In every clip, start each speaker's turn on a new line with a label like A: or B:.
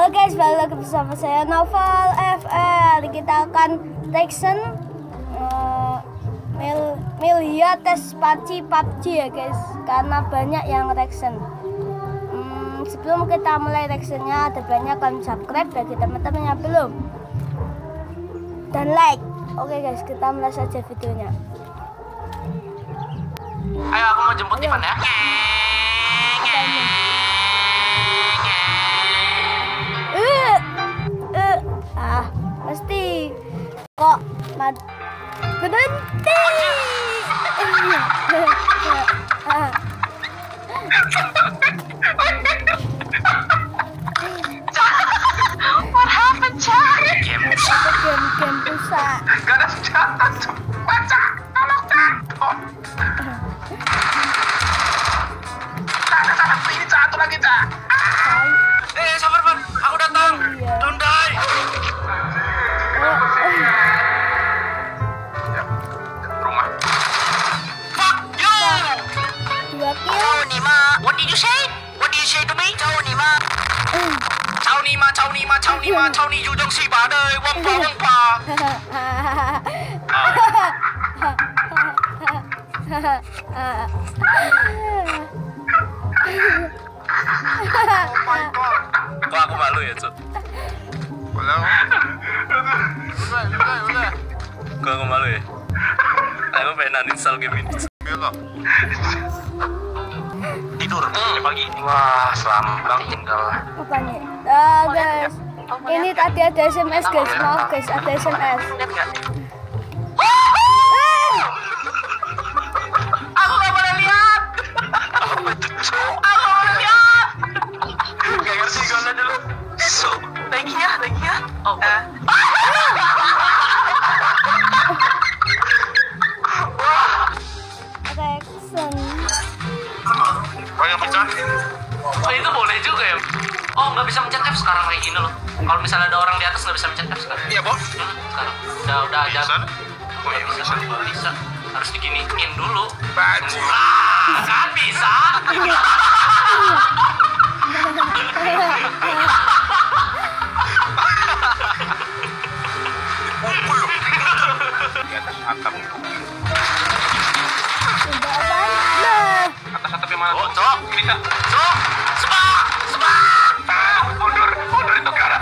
A: Halo guys, balik lagi bersama saya Novel FR. Kita akan reaction Milia tes PUBG ya guys, karena banyak yang reaction. Sebelum kita mulai reactionnya, ada banyak kan subscribe bagi teman-teman yang belum, dan like. Oke guys, kita mulai saja videonya.
B: Ayo, aku mau jemput Ivan ya.
A: Mesti kok berhenti.
B: What happened, Cak?
A: Game pusat.
B: Gak ada senjata, baca, tolong jatuh. Ini satu lagi, Cak. Sabar, Pan. Aku datang. Don't die. Rumah. Fuck you.
A: 2 kill.
B: Ciao Nima. What did you say? What did you say to me? Ciao Nima. Ciao Nima, ciao Nima, ciao Nima, ciao Ni Yu Dong Si Ba Dei, Wang Pa Wang Pa. Kok aku malu ya, Cuk? Udah. Kok aku malu ya? Aku pengen uninstall game ini. Tidur pagi. Wah, selamat bang tinggal.
A: Apa nih? Guys, ini tadi ada SMS guys. Maaf guys, ada SMS.
B: Aku gak boleh lihat. Apa itu? Aku gak boleh lihat. Gak ngerti gue dulu. So, lagi ya. Oh,
A: Reaction.
B: Banyak pecah. Oh, itu boleh juga ya. Oh, nggak bisa mencet F sekarang kayak gini loh. Kalau misalnya ada orang di atas nggak bisa mencet F sekarang. Iya, Bo. Sekarang udah ada. Oh, ya bisa. Harus diginiin dulu. Bajing. Kan bisa. Di atas atap. Atas atap yang mana? Oh, Cok. Bisa. Cok. Mundur itu ke arah.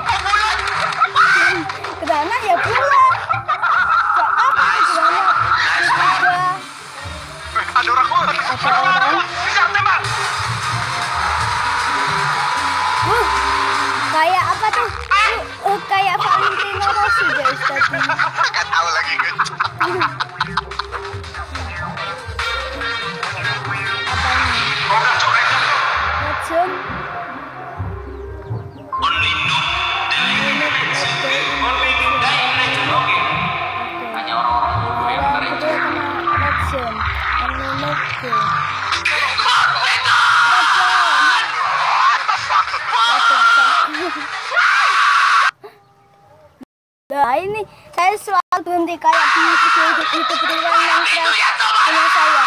A: Kedana ya pulang. Apa kedana?
B: Ada orang. Bisa tembak.
A: Kayak apa tuh? Kayak Valentino Rossi guys tadi.
B: Gak tahu lagi kan.
A: Racun.
B: Hanya orang-orang bodoh yang
A: Kedua kena racun. Nah ini saya selalu berhenti kayak di video YouTube berulang yang punya saya.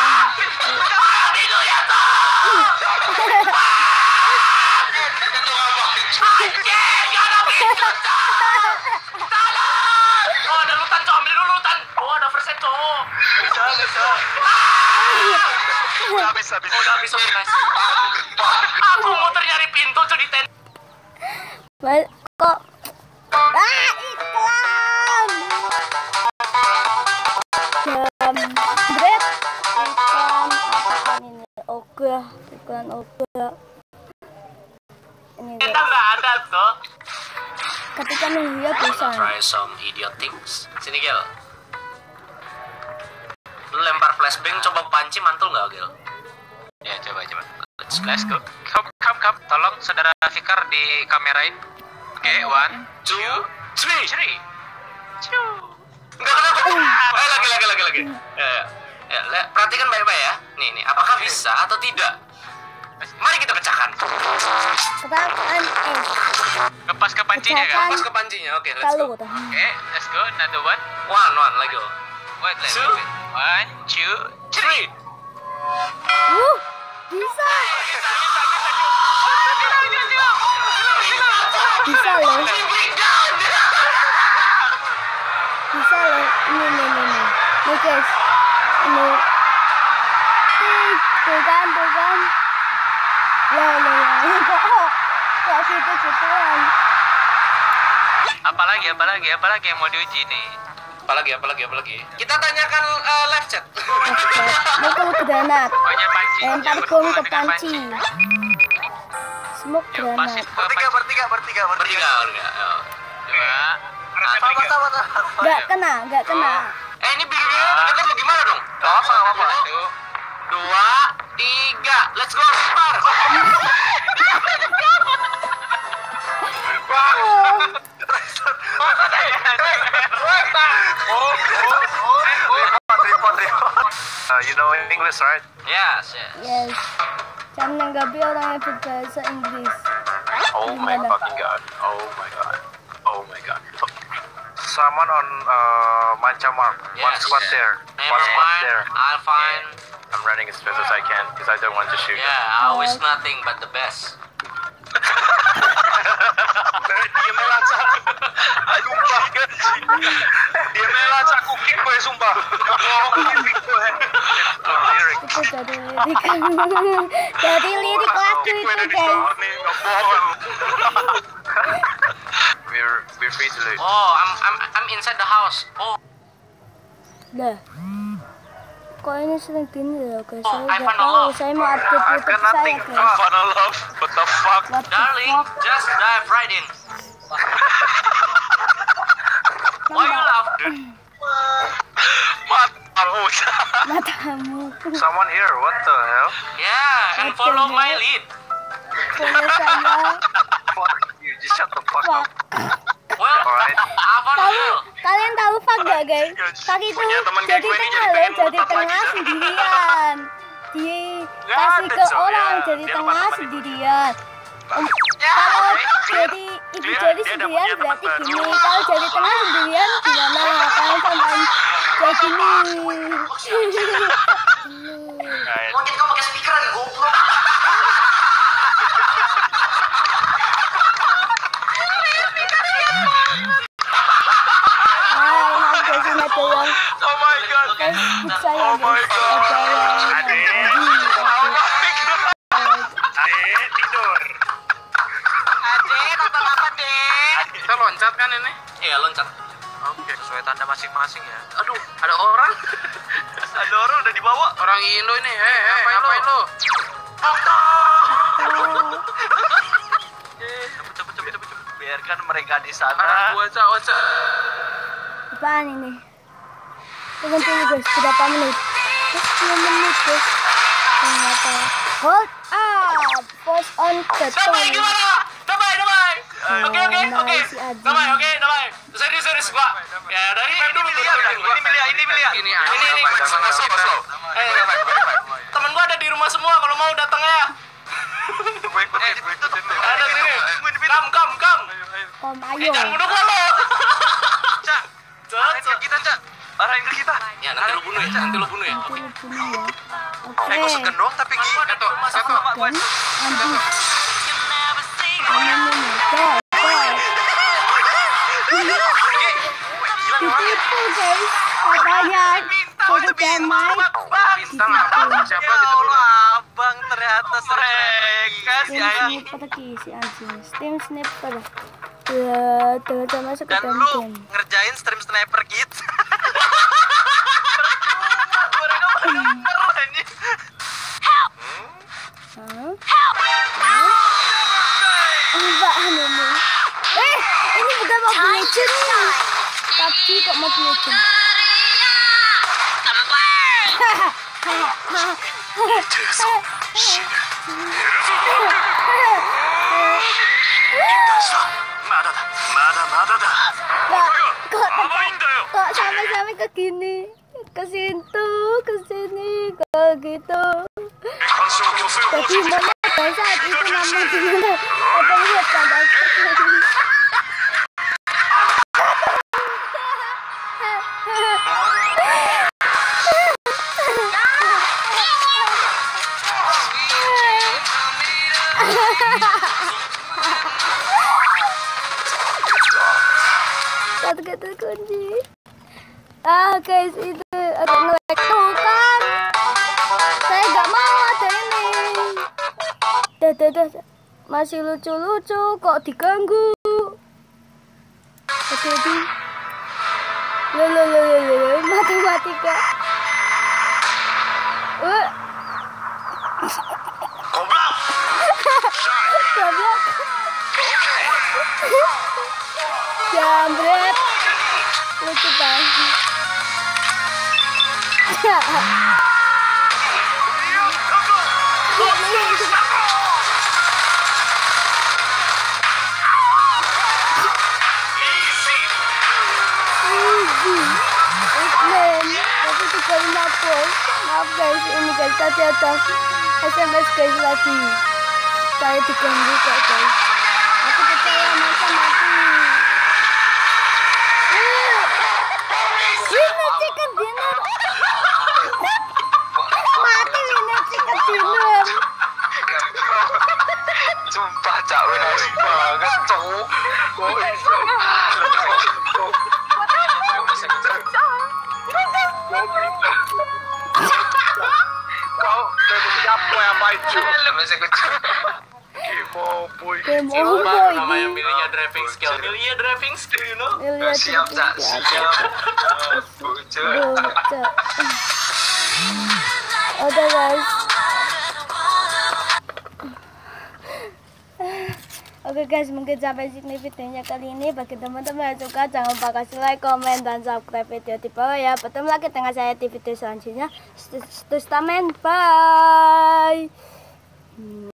B: Oh, ada lutan, Cok. Ambil dulu lutan. Oh, ada first aid, Cok. Bisa. Udah habis. Udah habis, guys. Aku muter nyari pintu, Cok, di tenda.
A: Kok iklan jambret iklan ini ogah iklan ogah ini
B: Kita nggak ada, Cok.
A: ketika melihat bisa
B: Try some idiot things. Sini, Gel. Lu lempar flashbang, coba panci mantul nggak, Gel? Ya, coba. Let's go. Come. Tolong saudara Fikar di kamerain. Oke, 1, 2, 3. Enggak. Lagi. Ya, perhatikan baik-baik ya. Nih. Apakah bisa atau tidak? Mari kita pecahkan.
A: ketakan
B: Lepas ke pancinya kan? Lepas ke pancinya. Oke, let's go. Oke, let's go. Another one. One, lagi go. Wait. 1, 2, 3.
A: Bisa. Tuh kan. Kok gitu-gituan.
B: Apalagi yang mau diuji nih? Apalagi. Kita tanyakan live chat.
A: Mukul granat.
B: Pokoknya panci.
A: Lempar bom ke panci. Smoke granat.
B: Bertiga. Dua.
A: Gak kena.
B: Ini birunya dekat lu gimana dong? Apa? 1, 2, 3. Let's go, start.
C: You know English, right?
B: Yes.
A: Yes. Jangan menanggapi orang yang berbahasa Inggris.
C: Oh my
A: Gimana,
C: fucking god. Oh my god. Someone on Manchamark. One squad there. One squad there.
B: I'll find.
C: I'm running as fast as I can because I don't want to shoot.
B: Yeah, I wish nothing but the best.
C: Dia melacak. Sumpah. Dia melacak cooking gue sumpah.
A: Itu dari lirik lagu itu guys.
C: We're free to lose.
B: Oh, I'm inside the house. Oh,
A: Dah. Kok ini sering gini loh guys.
B: Oh,
A: Saya
B: I
A: nggak
B: found a
A: tahu.
B: love.
A: Saya mau update
C: I've
A: YouTube
C: got
A: saya
C: nothing.
A: guys.
C: Funnel love. What the fuck?
A: What the
B: darling,
A: fuck?
B: just dive right in. Why you laugh, dude?
A: Matamu.
C: Someone here. What the hell?
B: Yeah, and
A: What the
B: follow my
A: hell?
B: lead.
A: Follow saya.
C: Fuck you. Just shut the fuck
A: Fuck.
C: up.
B: Well,
C: Alright.
B: I found a girl.
A: Kalian tahu fuck gak guys? Fuck itu
C: Punya teman
A: jadi
C: kayak gue ini
A: tengah
C: jadi
A: loh,
C: pengen
A: jadi
C: mutat
A: tengah
C: lagi.
A: sendirian. Dikasih
C: ada,
A: ke
C: Cok,
A: orang
C: ya.
A: jadi
C: Dia
A: tengah
C: lupa teman
A: sendirian.
C: Ya,
A: Kalau
C: clear.
A: jadi ibu
C: Clear,
A: jadi
C: dia ada
A: sendirian
C: punya teman
A: berarti
C: baru.
A: gini. Kalau jadi tengah sendirian gimana? Kalian sampai kayak gini.
B: Mungkin kamu pakai speaker lagi, goblok.
A: Hai, maaf guys, ini ada yang
C: Oh my god.
A: Facebook saya
C: Oh my
A: guys.
C: god.
A: Ada yang
C: Adek.
A: lagi.
C: Adek tidur.
B: Kita loncat kan ini? Iya, loncat.
C: Oke, sesuai tanda masing-masing ya.
B: Aduh, ada orang.
C: Ada orang udah dibawa.
B: Orang Indo ini. Ngapain lo?
C: Cepet. Biarkan mereka di sana.
B: Orang gua, Cak.
A: Apaan ini? Tunggu guys, berapa menit? 10 menit guys. Ternyata. Hold up, pause on the
B: Damai
A: phone.
B: gimana? Damai. Oke.
A: Nice, si Aji.
B: Damai. Serius gua. Ya, dari ini Milia. Ini slow. Temen gua ada di rumah semua, kalau mau datang ya.
C: Gue ikutin lu.
B: Ada sini. Kam.
A: Kom, ayo.
B: Jangan bunuh gua lo.
C: Cak, arahin ke kita, Cak. Arahin ke kita.
B: Ya, nanti lu bunuh ya.
A: Nanti lu bunuh ya. Oke.
C: Gue segendong tapi gini.
A: Dan ambil. Ditipu guys. Katanya sudah damai.
B: Bintang apa? Siapa
C: Ya
B: kita bunuh?
C: Allah, abang ternyata mereka si
A: Steam
C: ayah.
A: sniper lagi si anjing. Steam sniper. Udah masuk ke
C: Dan
A: dalam
C: lu
A: game.
C: ngerjain stream sniper kids. Mereka bener ini.
A: Enggak ini. Ini bukan Mobile Legends. Tapi kok Mobile Legends? Kok sampai ke gini, ke situ, ke sini, ke gitu. Jadi mana pada saat itu namun gimana? Apa lihat pada kata kunci. Guys, itu agak nge-lag tuh kan. Saya nggak mau ada Masih lucu-lucu kok diganggu. Hati-hati. Matematika.
C: Goblok.
A: Goblok. Jambret. Lucu banget. Tapi 350. Maaf guys, ini guys tadi ada SMS guys lagi. Saya diganggu kok guys. Aku percaya masa mati. Winner chicken dinner. Mati winner chicken dinner.
C: Sumpah cak wis banget cuk. Kau siapa yang maju? Masih kecil.
A: Game
B: Siapa
A: over
B: namanya
A: ini.
B: milihnya driving skill? Milihnya driving skill, you know?
A: Lihat
C: Siap cak, siap. Bocor.
A: Bocor. Oke guys. Oke guys, mungkin sampai sini videonya kali ini. Bagi teman-teman yang suka, jangan lupa kasih like, komen, dan subscribe video di bawah ya. Bertemu lagi dengan saya di video selanjutnya. Stay stamen, bye.